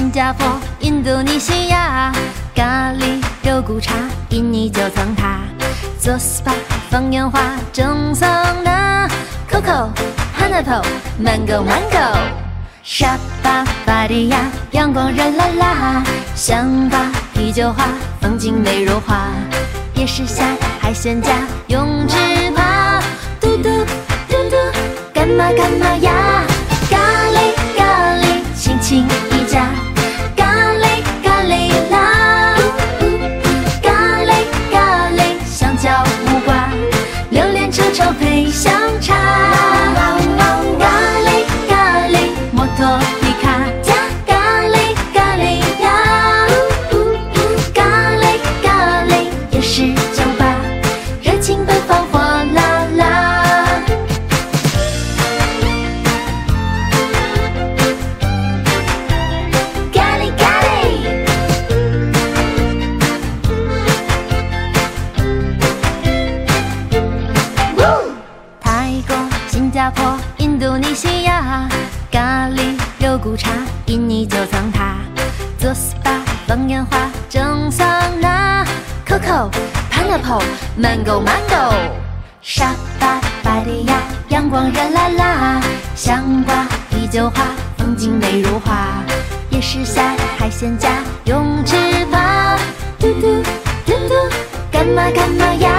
新加坡、印度尼西亚，咖喱、肉骨茶、印尼九层塔，做 SPA 放烟花、蒸桑拿 ，Coco、Pineapple、Mango、沙巴、巴堤亚，阳光热辣辣，香巴、啤酒花，风景美如画，夜市下海鲜架，泳池趴，嘟嘟嘟嘟，干嘛呀？咖喱，亲情一家，咖喱啦，咖喱，香蕉木瓜，榴莲臭臭配香茶，咖喱，摩托皮卡加咖喱呀，咖喱，夜市酒吧，热情奔放火辣辣。咖喱，泰国、新加坡、印度尼西亚，咖喱、肉骨茶、印尼九层塔，做 SPA 放烟花、蒸桑拿 ，Coco、Pineapple、Mango， 沙巴、巴堤亚，阳光热辣辣，香瓜、啤酒花，风景美如画，夜市下海鲜架，泳池趴，嘟嘟嘟嘟，干嘛呀？